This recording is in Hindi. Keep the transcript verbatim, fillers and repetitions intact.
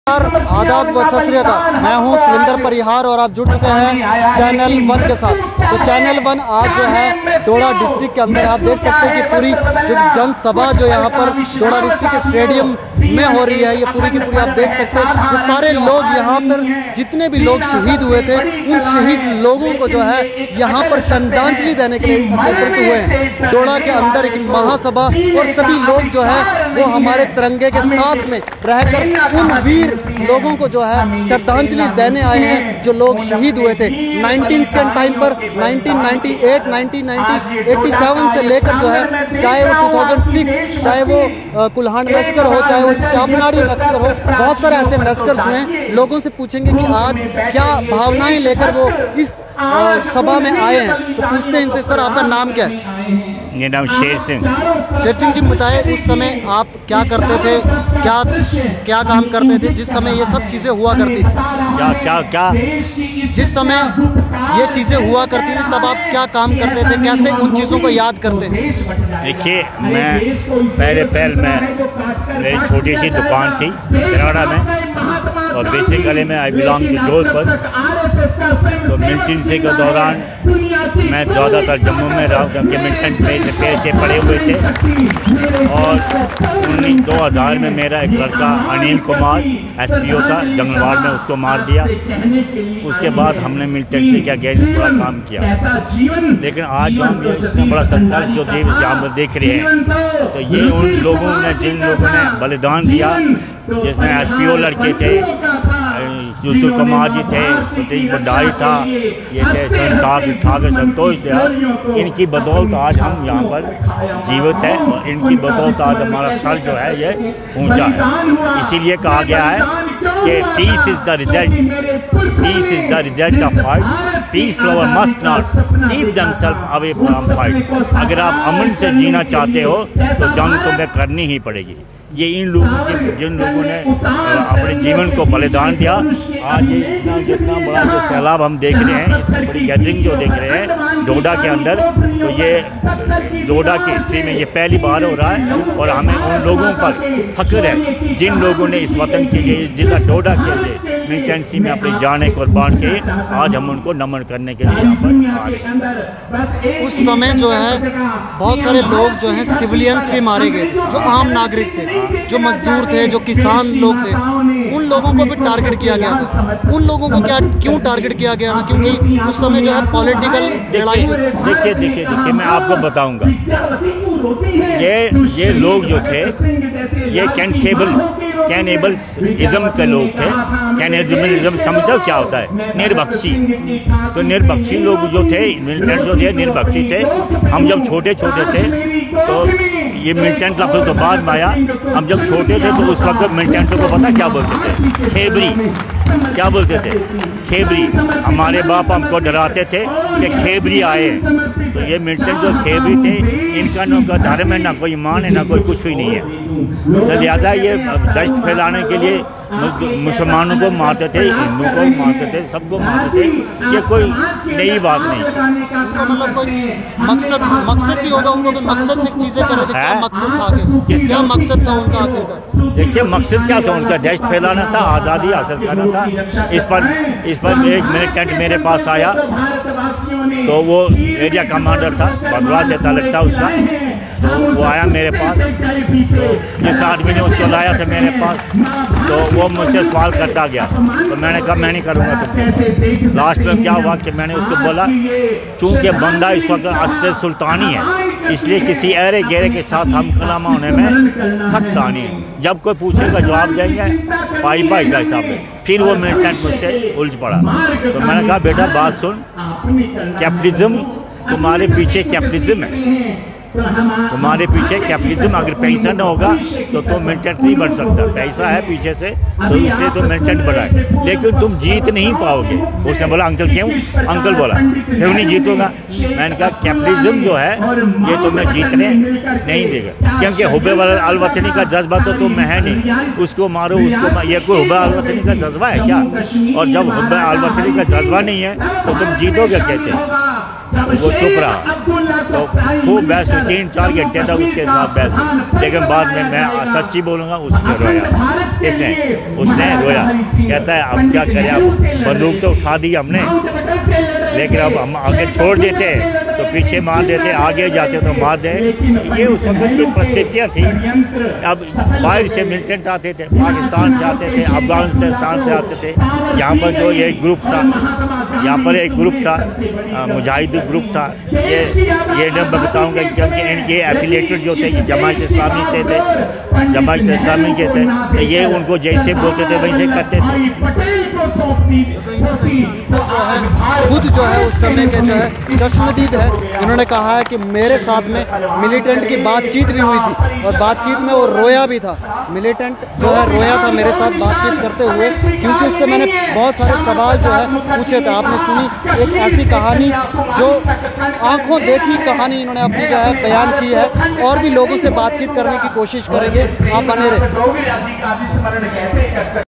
आदाब व सत श्री अकाल। मैं हूं सुरेंद्र परिहार और आप जुड़ चुके हैं चैनल वन के साथ। तो चैनल वन आज जो है डोडा डिस्ट्रिक्ट के अंदर आप देख सकते हैं कि पूरी जो जनसभा जो यहाँ पर डोडा डिस्ट्रिक्ट स्टेडियम में हो रही है, ये पूरी की पूरी आप देख सकते हैं। ये सारे लोग यहाँ पर जितने भी लोग शहीद हुए थे उन शहीद लोगों को जो है यहाँ पर श्रद्धांजलि देने के लिए एकत्रित हुए हैं। डोडा के अंदर एक महासभा और सभी लोग जो है वो हमारे तिरंगे के साथ में रहकर उन वीर लोगों को जो है श्रद्धांजलि देने आए हैं जो लोग शहीद हुए थे नाइनटीन के टाइम पर। Nineteen ninety eight, nineteen eighty seven से लेकर जो है चाहे वो टू थाउजेंड सिक्स, चाहे वो कुल्हाड़ मैसेकर हो, चाहे वो चापनाड़ी मैसेकर हो, बहुत सारे ऐसे मैसेकर्स हुए हैं। लोगों से पूछेंगे कि आज क्या भावनाएं लेकर वो इस सभा में आए हैं, तो पूछते हैं इनसे, सर आपका नाम क्या है? मेरा नाम शेर सिंह। शेर सिंह जी, बताए उस समय आप क्या करते थे, क्या क्या काम करते थे जिस समय ये सब चीज़ें हुआ करती थी? क्या क्या क्या जिस समय ये चीज़ें हुआ करती थी तब आप क्या काम करते थे, कैसे उन चीज़ों को याद करते हैं? देखिए, मैं पहले पहल में मेरी छोटी सी दुकान थी कनाडा में और बेसिकली मैं आई बिलोंग टू जोधपुर। तो मिलिटेंसी के दौरान मैं ज़्यादातर जम्मू में रहा क्योंकि मिलिटेंट में पैसे पड़े हुए थे। और उन्नीस दो हज़ार में मेरा एक लड़का Anil Kumar S P O था जंगलवाड़ में, उसको मार दिया। उसके बाद हमने मिलिटेंसी के अगेंस्ट पूरा काम किया। लेकिन आज हम ये इतना बड़ा संकल्प जो देव यहाँ पर देख रहे हैं, तो ये उन लोगों ने जिन लोगों ने बलिदान दिया, जिसमें एस पी ओ लड़के थे, सुशील कुमार जी थे, सतीश बंडारी था, ये थे संताप ठाकर संतोष थे। इनकी बदौलत आज हम यहाँ पर जीवित हैं और इनकी बदौलत आज हमारा सर जो है ये ऊंचा है। इसीलिए कहा गया है कि peace is the result, peace is the result of fight, peace lover must not keep themselves away from fight. अगर आप अमन से जीना चाहते हो तो जंग तुम्हें करनी ही पड़ेगी। ये इन लोगों के जिन लोगों ने अपने जीवन को बलिदान दिया, आज ये इतना जितना बड़ा जो सैलाब हम देख रहे हैं, इतनी बड़ी गैदरिंग जो देख रहे हैं डोडा के अंदर, तो ये डोडा की हिस्ट्री में ये पहली बार हो रहा है। और हमें उन लोगों पर फख्र है जिन लोगों ने इस वतन के लिए जिला डोडा के लिए मिलिटेंसी में अपनी जानें कुर्बान की। आज हम उनको नमन करने के लिए यहाँ पर आ गए। उस समय जो है बहुत सारे लोग जो हैं सिविलियंस भी मारे गए, जो आम नागरिक थे, जो मजदूर थे, जो किसान लोग थे, उन लोगों को भी टारगेट किया गया था। उन लोगों को क्या क्यों टारगेट किया गया था? क्योंकि उस समय जो है पॉलिटिकल लड़ाई। देखिए देखिए देखिए मैं आपको बताऊंगा, ये ये लोग जो थे ये कैंसेबल कैनिबलिज्म के लोग थे। कैनिबलिज्म समझो क्या होता है? निर्बख्शी। तो निर्बख्शी लोग जो थे, मिलिटेंट जो थे निर्बख्शी थे। हम जब छोटे छोटे थे तो ये मिलिटेंट लफ्ज़ तो बाद में आया। हम जब छोटे थे तो उस वक्त मिलिटेंटों को पता क्या बोलते थे? खेबरी। क्या बोलते थे? खेबरी। हमारे बाप हमको डराते थे कि खेबरी आए। तो ये मिलिटेंट जो खेबरी थे, इनका न कोई धर्म है, ना कोई ईमान है, ना कोई कुछ भी नहीं है। तो लिहाजा ये दहशत फैलाने के लिए मुसलमानों को मारते थे, हिंदुओं को मारते थे, सबको मारते थे। ये कोई नई बात नहीं थी। मतलब कोई मकसद मकसद भी होगा उनको, तो मकसद से चीज़ें कर रहे थे। क्या मकसद था आगे? क्या मकसद था उनका आखिरकार? देखिए, मकसद क्या था उनका? दहशत फैलाना था, आज़ादी हासिल करना था। इस पर इस पर एक मिलिटेंट मेरे पास आया, तो वो एरिया कमांडर था, भद्रा से ताल्लुक था उसका। तो वो आया मेरे पास, तो जिस आदमी ने उसको लाया था मेरे पास, तो वो मुझसे सवाल करता गया। तो मैंने कहा मैं नहीं करूँगा तुमसे। लास्ट में क्या हुआ कि मैंने उसको बोला, चूँकि बंदा इस वक्त असर सुल्तानी है, इसलिए किसी अरे गेरे के साथ हम कलामा होने में सख्त आनी है। जब कोई पूछेगा जवाब देंगे पाई पाई का हिसाब है। फिर वो मिलिटेंट मुझसे उलझ पड़ा। तो मैंने कहा बेटा बात सुन, कैपिटलिज्म तुम्हारे पीछे कैपिटलिज्म है, तुम्हारे पीछे कैपिटलिज्म। अगर पैसा न होगा तो तुम मिलिटेंट नहीं बन सकता। पैसा है पीछे से, तो इसलिए तुम मिलिटेंट बनाए, लेकिन तुम जीत नहीं पाओगे। उसने बोला अंकल क्यों? अंकल बोला क्यों नहीं जीतूंगा? मैंने कहा कैपिटलिज्म जो है ये तुम्हें जीतने नहीं देगा, क्योंकि हुब्बे अल वतनी का जज्बा तो तुम में है नहीं। उसको मारो, उसको मार, ये कोई हुब्बे अल वतनी का जज्बा है क्या? और जब हुब्बे अल वतनी का जज्बा नहीं है तो तुम जीतोगे कैसे? वो चुप रहा। तो खूब बहस हुई, तीन चार घंटे तक उसके साथ बहस हुई, लेकिन बाद में मैं सच्ची बोलूँगा उसने रोया। इसने उसने रोया, कहता है अब क्या करें, अब बंदूक तो उठा दी हमने, लेकिन अब हम आगे छोड़ देते तो पीछे मार देते, आगे जाते तो मार दे। ये उस वक्त की परिस्थितियाँ थी। अब बाहर से मिलिटेंट आते थे, पाकिस्तान से आते थे, अफगानिस्तान से आते थे। यहाँ पर जो ये ग्रुप था, यहाँ पर एक ग्रुप था, मुजाहिद ग्रुप था। ये ये मैं बताऊँगा क्योंकि इनके एफिलेटेड जो थे ये जमात इस्लामी से थे, जमात इस्लामी के थे। ये उनको जैसे बोलते थे वैसे करते थे। खुद जो है उस समय के जो है चश्मदीद है, इन्होंने कहा है कि मेरे साथ में मिलिटेंट की बातचीत भी हुई थी और बातचीत में वो रोया भी था। मिलिटेंट जो है रोया था मेरे साथ बातचीत करते हुए, क्योंकि उससे मैंने बहुत सारे सवाल जो है पूछे थे। आपने सुनी एक ऐसी कहानी जो आंखों देखी कहानी इन्होंने अपनी जो है बयान की है। और भी लोगों से बातचीत करने की कोशिश करेंगे, आप बने रहे।